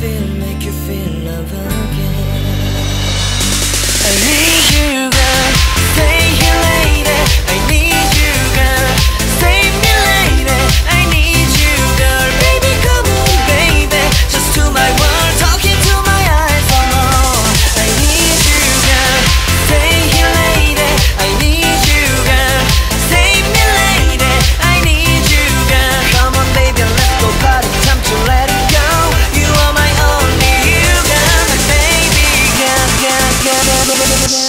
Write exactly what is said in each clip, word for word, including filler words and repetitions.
feel, make you feel love again. I need you, girl. Stay here, lady. I need you, girl. Save me, lady. I need you, girl. Baby, come on, baby. Just to my world, talking to my eyes. Oh, I need you, girl. Stay here, lady. I need you, girl. Save me, lady. I need you, girl. Come on, baby, let's go party. Time to let it go. You are my only you, girl. My baby, girl, girl, girl, girl, girl, girl.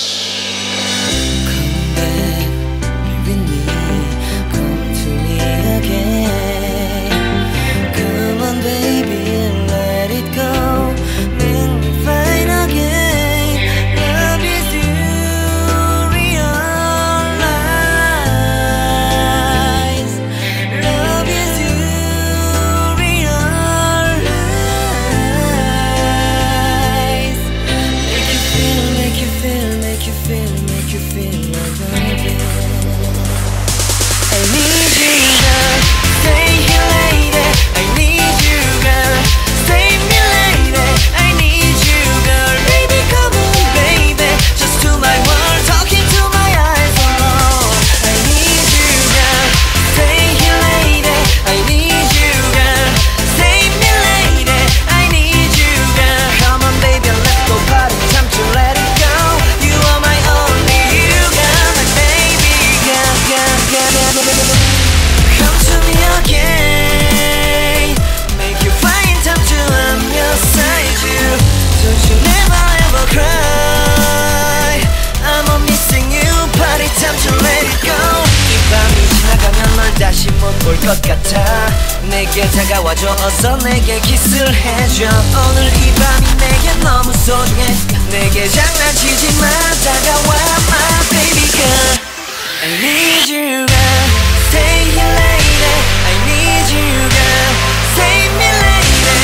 다시 못 볼 것 같아. 내게 다가와줘 어서 내게 키스를 해줘. 오늘 이 밤이 내게 너무 소중해. 내게 장난치지 마. 다가와 my baby girl. I need you girl. Stay here lady. I need you girl. Save me lady.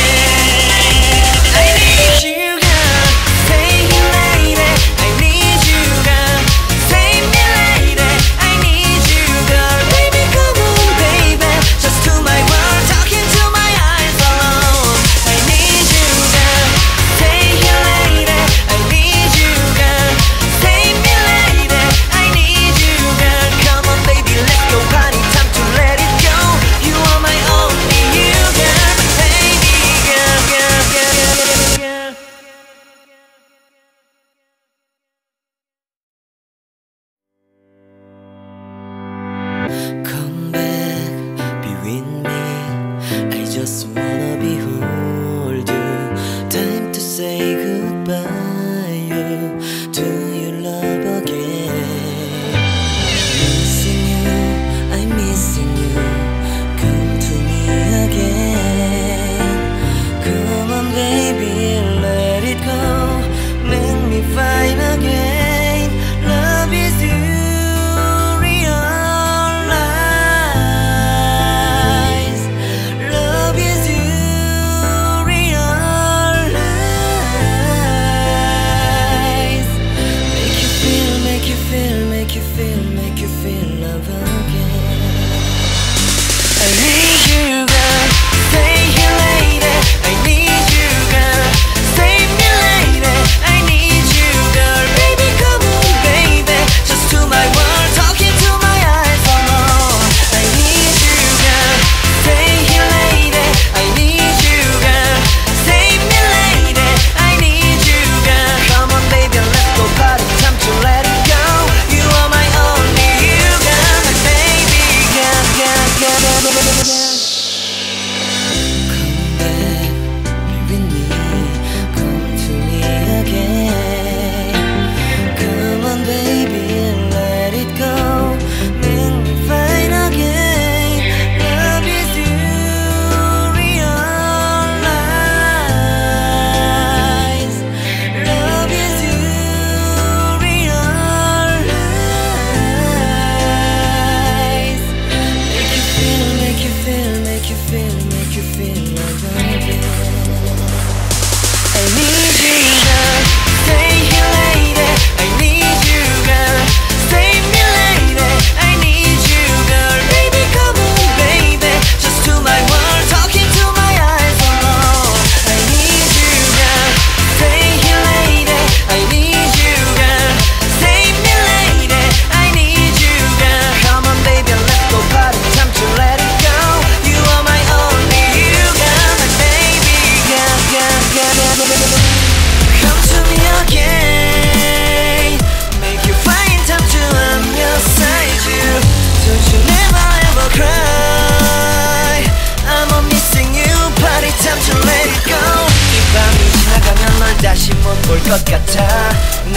I need you girl. Stay here lady. I need you girl. Save me lady. I need you girl. Baby come on baby. Just to my world, talking to my eyes alone. I need you girl. Stay here lady. I need you girl. Save me lady. I need you girl. Come on baby, let's go party. Time to let it go. You are my only you girl. Baby girl, girl, girl, girl, girl. Come back, be with me. I just wanna behold you. Time to say goodbye. You, do you love again? Missing you, I'm missing you. Come to me again. Come on, baby, let it go. Make me fine again. Love is you. Realize, love is you. Realize.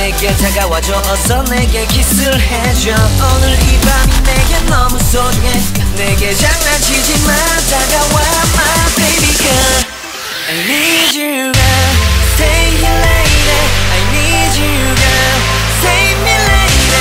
내게 다가와줘 어서 내게 키스를 해줘 오늘 이 밤이 내게 너무 소중해 내게 장난치지 마 다가와 my baby girl I need you girl stay here lady I need you girl save me lady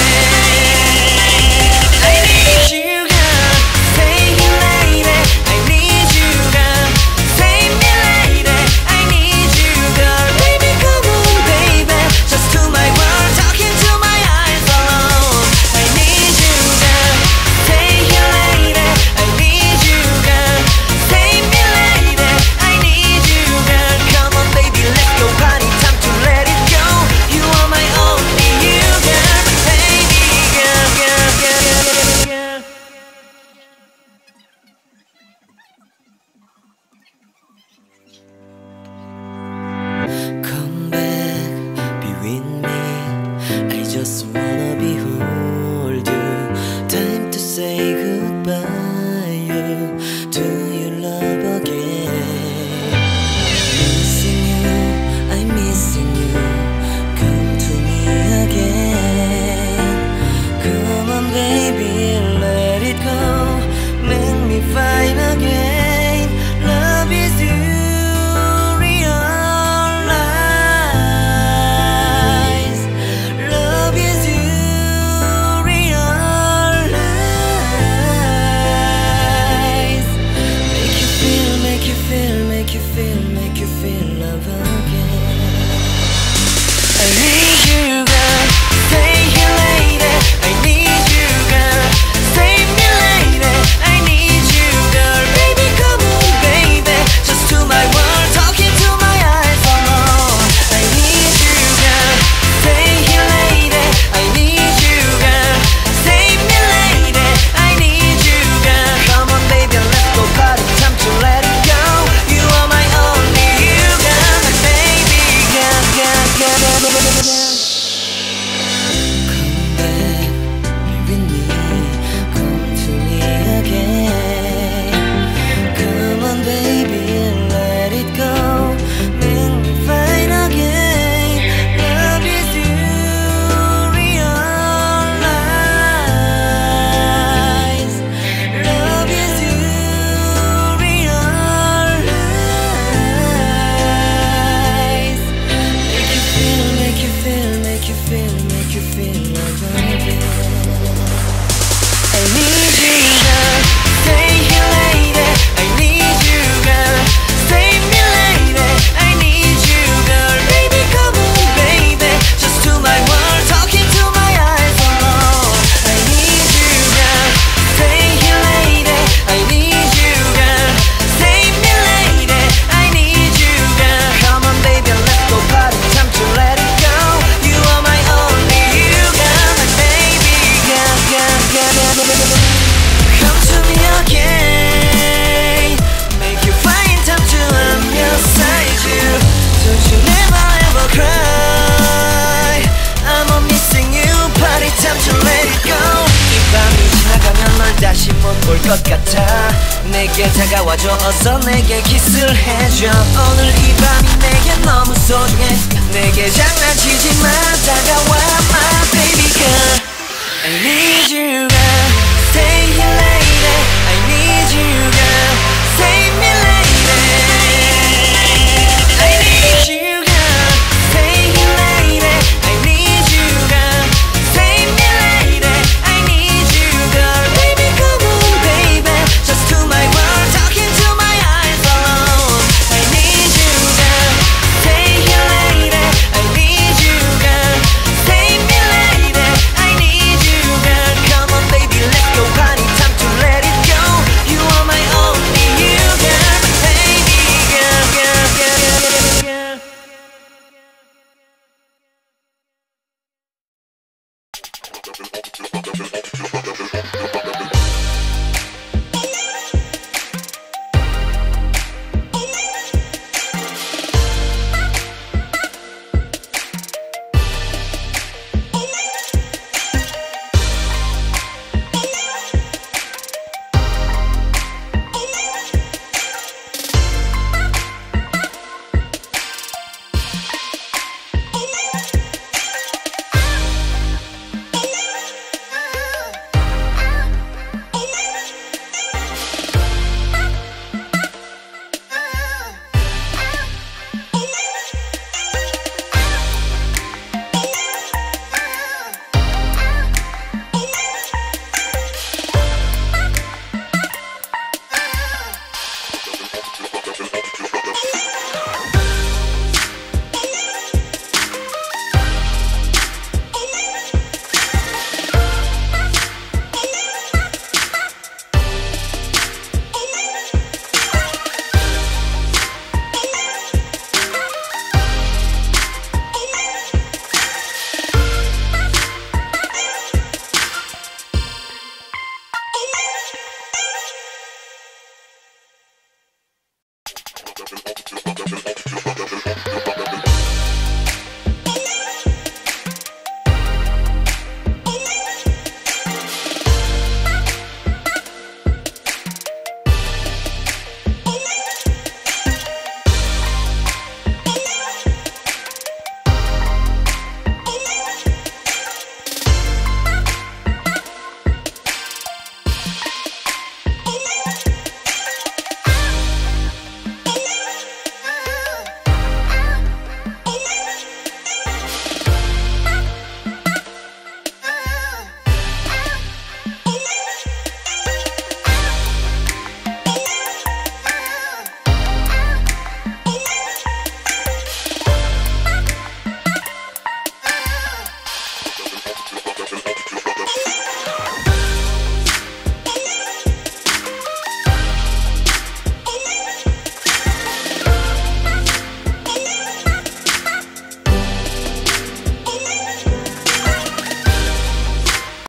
I need you girl stay here lady I need you girl save me lady I need you girl baby come on baby just to my world talking to my eyes alone I need you girl stay here lady I need you girl save me lady I need you girl come on baby let's go party time to let it go you are my only you girl baby girl girl girl girl girl Come back, be with me I just wanna behold you Time to say goodbye you to your love again Missing you, I'm missing you Come to me again Come on baby, let it go Make me fine again Love is you 것 같아 내게 다가와줘 어서 내게 키스를 해줘 오늘 이 밤이 내게 너무 소중해 내게 장난치지 마 다가와 my baby girl I need you girl stay here lady I need you girl save me lady I need you girl stay here lady I need you girl save me lady I need you girl baby come on baby just to my world talking to my eyes alone I need you girl stay here lady I need you girl save me lady I need you girl come on baby Thank you.